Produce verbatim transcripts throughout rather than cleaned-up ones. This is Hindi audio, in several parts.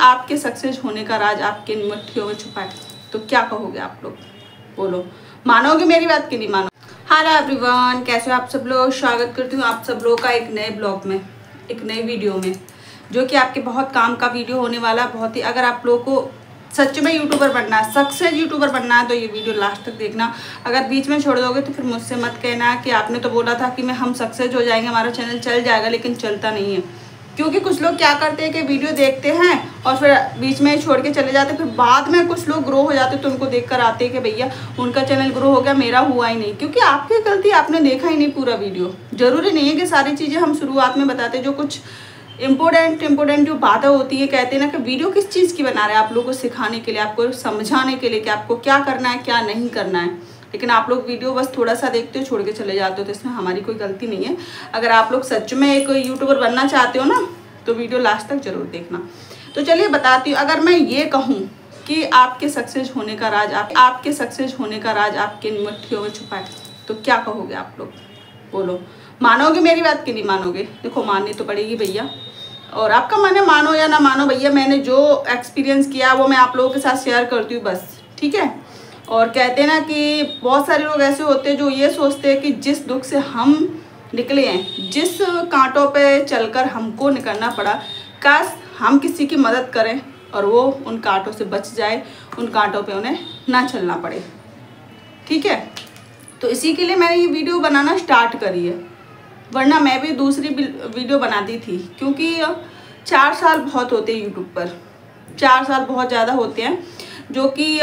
आपके सक्सेस होने का राज आपके मुट्ठियों में छुपा है, तो क्या कहोगे आप लोग? बोलो, मानोगे मेरी बात कि नहीं मानो? हेलो एवरीवन, कैसे हो आप सब लोग? स्वागत करती हूँ आप सब लोगों का एक नए ब्लॉग में, एक नए वीडियो में, जो कि आपके बहुत काम का वीडियो होने वाला। बहुत ही, अगर आप लोगों को सच में यूट्यूबर बनना है, सक्सेस यूट्यूबर बनना है, तो ये वीडियो लास्ट तक देखना। अगर बीच में छोड़ दोगे तो फिर मुझसे मत कहना कि आपने तो बोला था कि मैं हम सक्सेस हो जाएंगे, हमारा चैनल चल जाएगा, लेकिन चलता नहीं है। क्योंकि कुछ लोग क्या करते हैं कि वीडियो देखते हैं और फिर बीच में छोड़ के चले जाते, फिर बाद में कुछ लोग ग्रो हो जाते तो उनको देखकर आते हैं कि भैया उनका चैनल ग्रो हो गया, मेरा हुआ ही नहीं। क्योंकि आपकी गलती, आपने देखा ही नहीं पूरा वीडियो। जरूरी नहीं है कि सारी चीज़ें हम शुरुआत में बताते, जो कुछ इम्पोर्टेंट इम्पोर्टेंट जो बातें होती है, कहते हैं ना कि वीडियो किस चीज़ की बना रहे हैं, आप लोगों को सिखाने के लिए, आपको समझाने के लिए कि आपको क्या करना है क्या नहीं करना है। लेकिन आप लोग वीडियो बस थोड़ा सा देखते हो, छोड़ के चले जाते हो, तो इसमें हमारी कोई गलती नहीं है। अगर आप लोग सच में एक यूट्यूबर बनना चाहते हो ना, तो वीडियो लास्ट तक जरूर देखना। तो चलिए बताती हूँ। अगर मैं ये कहूँ कि आपके सक्सेस होने का राज आप आपके सक्सेस होने का राज आपके मुट्ठियों में छुपा है, तो क्या कहोगे आप लोग? बोलो, मानोगे मेरी बात कि नहीं मानोगे? देखो, माननी तो पड़ेगी भैया, और आपका मन है मानो या ना मानो भैया। मैंने जो एक्सपीरियंस किया वो मैं आप लोगों के साथ शेयर करती हूँ बस, ठीक है। और कहते हैं ना कि बहुत सारे लोग ऐसे होते हैं जो ये सोचते हैं कि जिस दुख से हम निकले हैं, जिस कांटों पे चलकर हमको निकलना पड़ा, काश हम किसी की मदद करें और वो उन कांटों से बच जाए, उन कांटों पे उन्हें ना चलना पड़े, ठीक है। तो इसी के लिए मैंने ये वीडियो बनाना स्टार्ट करी है, वरना मैं भी दूसरी वीडियो बनाती थी। क्योंकि चार साल बहुत होते हैं यूट्यूब पर, चार साल बहुत ज़्यादा होते हैं, जो कि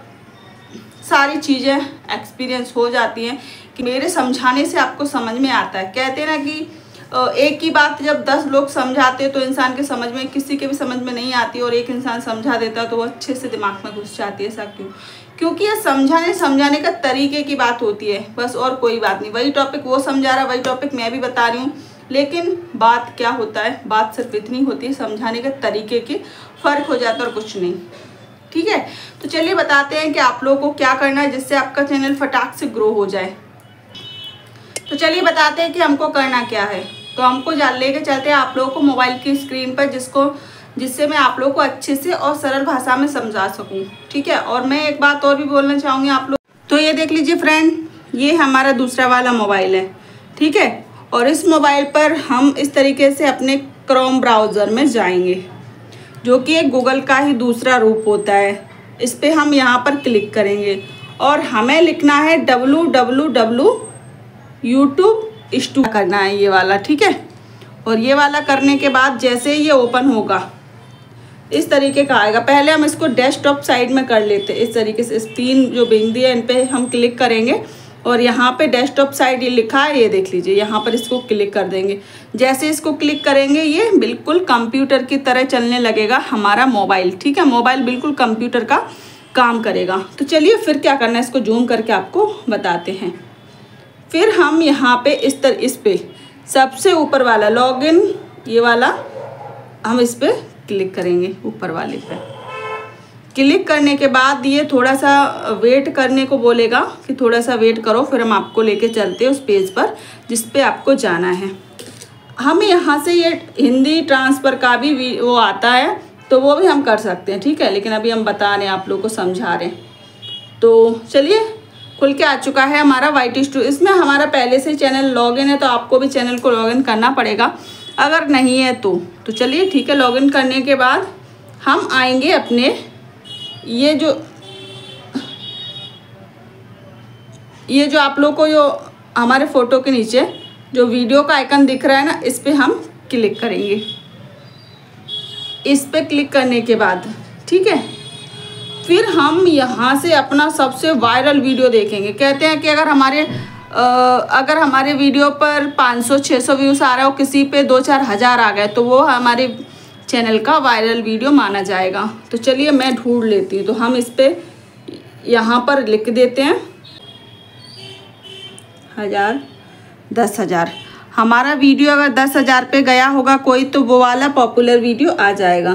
सारी चीज़ें एक्सपीरियंस हो जाती हैं कि मेरे समझाने से आपको समझ में आता है। कहते हैं ना कि एक ही बात जब दस लोग समझाते हैं तो इंसान के समझ में, किसी के भी समझ में नहीं आती, और एक इंसान समझा देता है तो वो अच्छे से दिमाग में घुस जाती है। ऐसा क्यों? क्योंकि ये समझाने समझाने का तरीके की बात होती है बस, और कोई बात नहीं। वही टॉपिक वो समझा रहा, वही टॉपिक मैं भी बता रही हूँ, लेकिन बात क्या होता है, बात सिर्फ इतनी होती है, समझाने के तरीके की फ़र्क हो जाता है और कुछ नहीं, ठीक है। तो चलिए बताते हैं कि आप लोगों को क्या करना है जिससे आपका चैनल फटाक से ग्रो हो जाए। तो चलिए बताते हैं कि हमको करना क्या है। तो हमको जान लेके चलते हैं आप लोगों को मोबाइल की स्क्रीन पर, जिसको जिससे मैं आप लोगों को अच्छे से और सरल भाषा में समझा सकूं, ठीक है। और मैं एक बात और भी बोलना चाहूँगी आप लोग। तो ये देख लीजिए फ्रेंड, ये हमारा दूसरा वाला मोबाइल है, ठीक है। और इस मोबाइल पर हम इस तरीके से अपने क्रोम ब्राउज़र में जाएंगे, जो कि एक गूगल का ही दूसरा रूप होता है। इस पर हम यहाँ पर क्लिक करेंगे और हमें लिखना है W W W YouTube studio करना है, ये वाला, ठीक है। और ये वाला करने के बाद जैसे ये ओपन होगा इस तरीके का आएगा। पहले हम इसको डेस्कटॉप साइड में कर लेते हैं। इस तरीके से इस तीन जो बिंदी है इन पे हम क्लिक करेंगे और यहाँ पे डेस्कटॉप साइड ये लिखा है, ये देख लीजिए, यहाँ पर इसको क्लिक कर देंगे। जैसे इसको क्लिक करेंगे ये बिल्कुल कंप्यूटर की तरह चलने लगेगा हमारा मोबाइल, ठीक है। मोबाइल बिल्कुल कंप्यूटर का काम करेगा। तो चलिए फिर क्या करना है, इसको जूम करके आपको बताते हैं। फिर हम यहाँ पे इस तरह इस पे सबसे ऊपर वाला लॉगिन, ये वाला हम इस पे क्लिक करेंगे। ऊपर वाले पे क्लिक करने के बाद ये थोड़ा सा वेट करने को बोलेगा कि थोड़ा सा वेट करो, फिर हम आपको लेके चलते हैं उस पेज पर जिस पे आपको जाना है। हम यहाँ से ये हिंदी ट्रांसफ़र का भी वो आता है, तो वो भी हम कर सकते हैं, ठीक है। लेकिन अभी हम बता रहे हैं, आप लोग को समझा रहे हैं। तो चलिए, खुल के आ चुका है हमारा वाईटी स्टूडियो। इसमें हमारा पहले से चैनल लॉगिन है, तो आपको भी चैनल को लॉगिन करना पड़ेगा अगर नहीं है तो। तो चलिए ठीक है, लॉगिन करने के बाद हम आएंगे अपने ये जो ये जो आप लोग को जो हमारे फ़ोटो के नीचे जो वीडियो का आइकन दिख रहा है ना, इस पर हम क्लिक करेंगे। इस पर क्लिक करने के बाद, ठीक है, फिर हम यहाँ से अपना सबसे वायरल वीडियो देखेंगे। कहते हैं कि अगर हमारे आ, अगर हमारे वीडियो पर पाँच सौ छह सौ व्यूज़ आ रहा हो, किसी पे दो चार हज़ार आ गए, तो वो हमारे चैनल का वायरल वीडियो माना जाएगा। तो चलिए मैं ढूंढ लेती हूँ। तो हम इस पे यहाँ पर लिख देते हैं हज़ार, दस हज़ार। हमारा वीडियो अगर दस हज़ार पे गया होगा कोई, तो वो वाला पॉपुलर वीडियो आ जाएगा।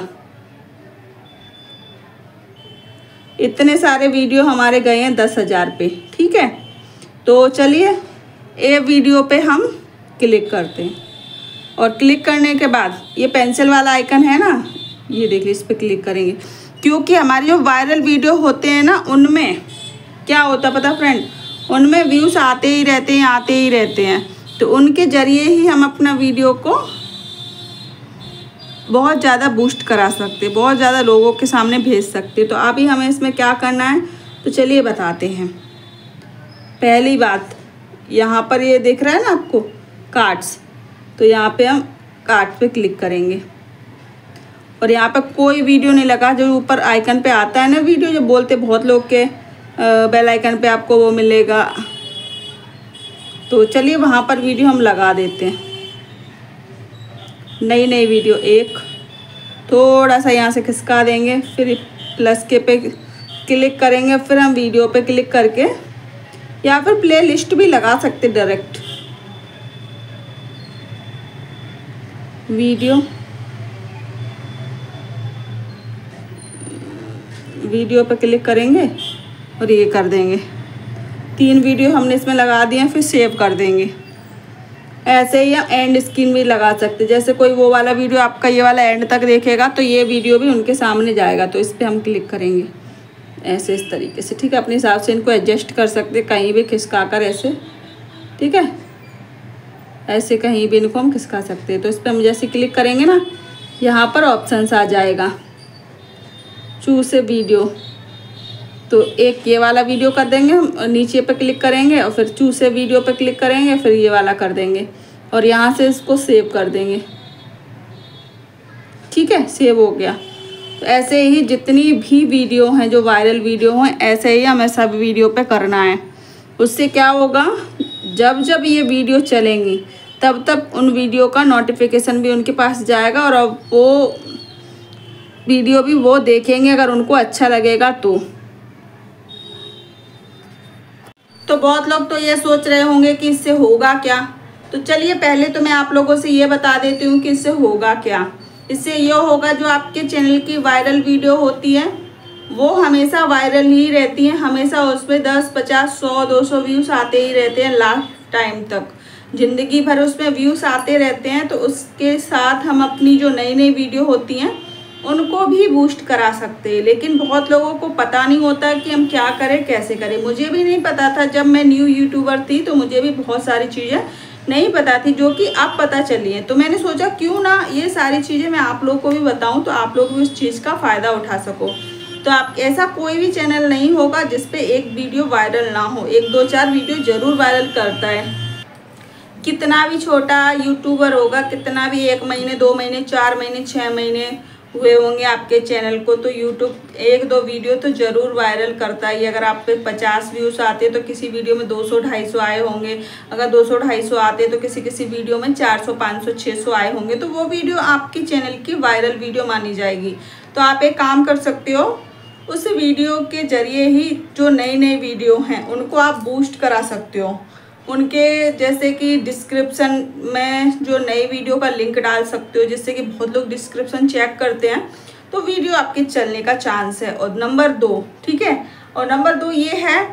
इतने सारे वीडियो हमारे गए हैं दस हज़ार पे, ठीक है। तो चलिए ए वीडियो पे हम क्लिक करते हैं और क्लिक करने के बाद ये पेंसिल वाला आइकन है ना, ये देखिए इस पर क्लिक करेंगे, क्योंकि हमारी जो वायरल वीडियो होते हैं ना उनमें क्या होता है पता फ्रेंड, उनमें व्यूज़ आते ही रहते हैं आते ही रहते हैं। तो उनके ज़रिए ही हम अपना वीडियो को बहुत ज़्यादा बूस्ट करा सकते, बहुत ज़्यादा लोगों के सामने भेज सकते। तो अभी हमें इसमें क्या करना है तो चलिए बताते हैं। पहली बात, यहाँ पर ये दिख रहा है ना आपको कार्ड्स, तो यहाँ पे हम कार्ड पे क्लिक करेंगे और यहाँ पे कोई वीडियो नहीं लगा, जो ऊपर आइकन पे आता है ना वीडियो, जो बोलते बहुत लोग के बेल आइकन पे आपको वो मिलेगा। तो चलिए वहाँ पर वीडियो हम लगा देते हैं, नई नई वीडियो एक, थोड़ा सा यहाँ से खिसका देंगे, फिर प्लस के पे क्लिक करेंगे, फिर हम वीडियो पे क्लिक करके या फिर प्ले लिस्ट भी लगा सकते डायरेक्ट। वीडियो वीडियो पे क्लिक करेंगे और ये कर देंगे, तीन वीडियो हमने इसमें लगा दिए, फिर सेव कर देंगे। ऐसे ही हम एंड स्क्रीन भी लगा सकते, जैसे कोई वो वाला वीडियो आपका ये वाला एंड तक देखेगा तो ये वीडियो भी उनके सामने जाएगा, तो इस पर हम क्लिक करेंगे ऐसे इस तरीके से, ठीक है। अपने हिसाब से इनको एडजस्ट कर सकते, कहीं भी खिसका कर ऐसे, ठीक है, ऐसे कहीं भी इनको हम खिसका सकते हैं। तो इस पर हम जैसे क्लिक करेंगे ना, यहाँ पर ऑप्शंस आ जाएगा चूज ए वीडियो, तो एक ये वाला वीडियो कर देंगे हम, नीचे पे क्लिक करेंगे और फिर चूज ए वीडियो पे क्लिक करेंगे, फिर ये वाला कर देंगे और यहाँ से इसको सेव कर देंगे, ठीक है, सेव हो गया। तो ऐसे ही जितनी भी वीडियो हैं जो वायरल वीडियो हैं, ऐसे ही हमें सब वीडियो पे करना है। उससे क्या होगा, जब जब ये वीडियो चलेंगी तब तब उन वीडियो का नोटिफिकेशन भी उनके पास जाएगा और अब वो वीडियो भी वो देखेंगे अगर उनको अच्छा लगेगा तो। तो बहुत लोग तो ये सोच रहे होंगे कि इससे होगा क्या, तो चलिए पहले तो मैं आप लोगों से ये बता देती हूँ कि इससे होगा क्या। इससे ये होगा, जो आपके चैनल की वायरल वीडियो होती है वो हमेशा वायरल ही रहती हैं, हमेशा उसमें दस पचास सौ दो सौ व्यूज़ आते ही रहते हैं, लाइफ टाइम तक ज़िंदगी भर उसमें व्यूज़ आते रहते हैं। तो उसके साथ हम अपनी जो नई नई वीडियो होती हैं उनको भी बूस्ट करा सकते हैं, लेकिन बहुत लोगों को पता नहीं होता कि हम क्या करें कैसे करें। मुझे भी नहीं पता था, जब मैं न्यू यूट्यूबर थी तो मुझे भी बहुत सारी चीज़ें नहीं पता थी जो कि अब पता चली है। तो मैंने सोचा क्यों ना ये सारी चीज़ें मैं आप लोग को भी बताऊं, तो आप लोग भी उस चीज़ का फ़ायदा उठा सको। तो आप ऐसा कोई भी चैनल नहीं होगा जिस पे एक वीडियो वायरल ना हो, एक दो चार वीडियो ज़रूर वायरल करता है। कितना भी छोटा यूट्यूबर होगा, कितना भी एक महीने दो महीने चार महीने छः महीने हुए होंगे आपके चैनल को, तो यूट्यूब एक दो वीडियो तो ज़रूर वायरल करता ही। अगर आप पे पचास व्यूज़ आते तो किसी वीडियो में दो सौ ढाई सौ आए होंगे, अगर दो सौ ढाई सौ आते तो किसी किसी वीडियो में चार सौ पाँच सौ छः सौ आए होंगे, तो वो वीडियो आपकी चैनल की वायरल वीडियो मानी जाएगी। तो आप एक काम कर सकते हो, उस वीडियो के ज़रिए ही जो नई नई वीडियो हैं उनको आप बूस्ट करा सकते हो। उनके जैसे कि डिस्क्रिप्शन में जो नई वीडियो का लिंक डाल सकते हो, जिससे कि बहुत लोग डिस्क्रिप्शन चेक करते हैं तो वीडियो आपके चलने का चांस है। और नंबर दो, ठीक है, और नंबर दो ये है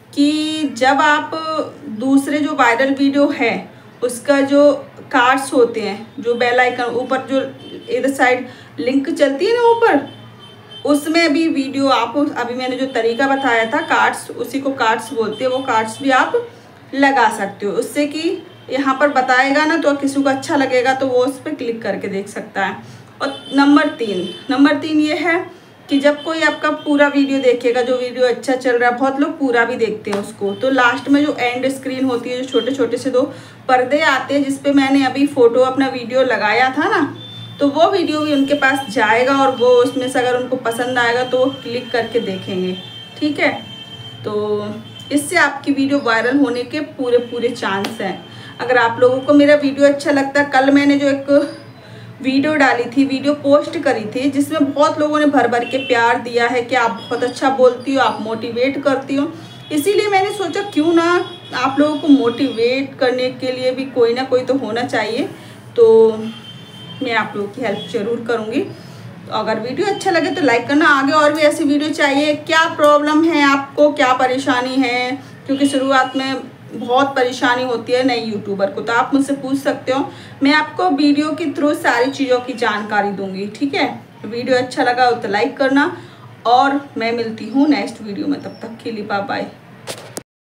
कि जब आप दूसरे जो वायरल वीडियो है उसका जो कार्ड्स होते हैं, जो बेल आइकन ऊपर जो इधर साइड लिंक चलती है ना ऊपर, उसमें भी वीडियो आप, अभी मैंने जो तरीका बताया था कार्ड्स, उसी को कार्ड्स बोलते हैं, वो कार्ड्स भी आप लगा सकते हो। उससे कि यहाँ पर बताएगा ना तो किसी को अच्छा लगेगा तो वो उस पर क्लिक करके देख सकता है। और नंबर तीन नंबर तीन ये है कि जब कोई आपका पूरा वीडियो देखेगा, जो वीडियो अच्छा चल रहा है, बहुत लोग पूरा भी देखते हैं उसको, तो लास्ट में जो एंड स्क्रीन होती है, जो छोटे छोटे से दो पर्दे आते हैं जिसपे मैंने अभी फ़ोटो अपना वीडियो लगाया था ना, तो वो वीडियो भी उनके पास जाएगा और वो उसमें से अगर उनको पसंद आएगा तो वो क्लिक करके देखेंगे, ठीक है। तो इससे आपकी वीडियो वायरल होने के पूरे पूरे चांस हैं। अगर आप लोगों को मेरा वीडियो अच्छा लगता है, कल मैंने जो एक वीडियो डाली थी, वीडियो पोस्ट करी थी, जिसमें बहुत लोगों ने भर भर के प्यार दिया है कि आप बहुत अच्छा बोलती हो, आप मोटिवेट करती हो, इसीलिए मैंने सोचा क्यों ना आप लोगों को मोटिवेट करने के लिए भी कोई ना कोई तो होना चाहिए। तो मैं आप लोगों की हेल्प ज़रूर करूँगी। तो अगर वीडियो अच्छा लगे तो लाइक करना। आगे और भी ऐसी वीडियो चाहिए। क्या प्रॉब्लम है आपको, क्या परेशानी है, क्योंकि शुरुआत में बहुत परेशानी होती है नए यूट्यूबर को, तो आप मुझसे पूछ सकते हो। मैं आपको वीडियो के थ्रू सारी चीज़ों की जानकारी दूंगी, ठीक है। वीडियो अच्छा लगा हो तो लाइक करना और मैं मिलती हूँ नेक्स्ट वीडियो में। तब तक के लिए बाय बाय।